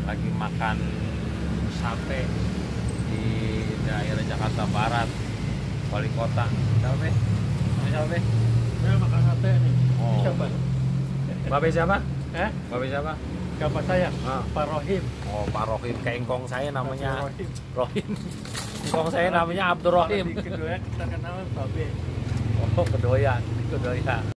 lagi makan sate di daerah Jakarta Barat, wali kota. Siapa Be? Siapa Be? Saya makan sate nih. Oh. Siapa? Babe siapa? Babe siapa? Siapa saya? Ah. Pak Rohim. Oh, Pak Rohim. Kayak engkong saya namanya Rohim. Rohim. Engkong saya namanya Abdurrahim. Kalau di kedua kita kenal Babe. Oh, kedoyan.